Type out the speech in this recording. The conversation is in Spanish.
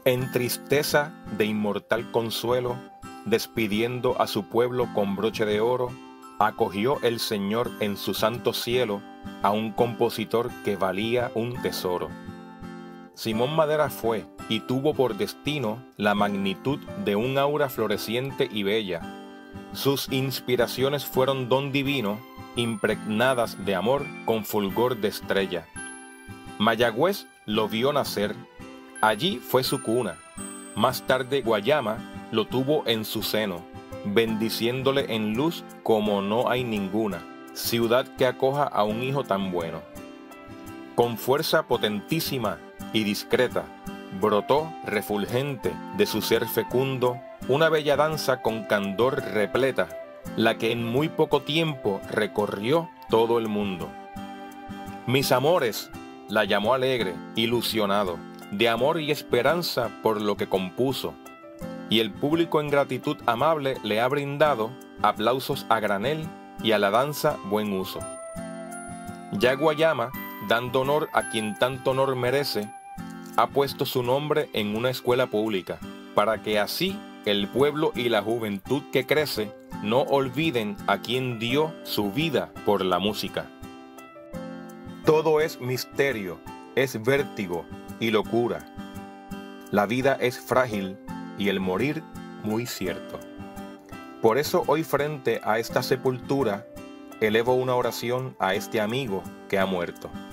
En tristeza de inmortal consuelo, despidiendo a su pueblo con broche de oro, acogió el Señor en su santo cielo a un compositor que valía un tesoro. Simón Madera fue y tuvo por destino la magnitud de un aura floreciente y bella. Sus inspiraciones fueron don divino, impregnadas de amor con fulgor de estrella. Mayagüez lo vio nacer, allí fue su cuna. Más tarde Guayama lo tuvo en su seno, bendiciéndole en luz como no hay ninguna, ciudad que acoja a un hijo tan bueno. Con fuerza potentísima y discreta, brotó refulgente de su ser fecundo una bella danza con candor repleta, la que en muy poco tiempo recorrió todo el mundo. Mis amores, la llamó alegre, ilusionado, de amor y esperanza por lo que compuso, y el público en gratitud amable le ha brindado aplausos a granel y a la danza buen uso. Ya Guayama, dando honor a quien tanto honor merece, ha puesto su nombre en una escuela pública, para que así el pueblo y la juventud que crece no olviden a quien dio su vida por la música. Todo es misterio, es vértigo y locura. La vida es frágil y el morir muy cierto. Por eso hoy frente a esta sepultura elevo una oración a este amigo que ha muerto.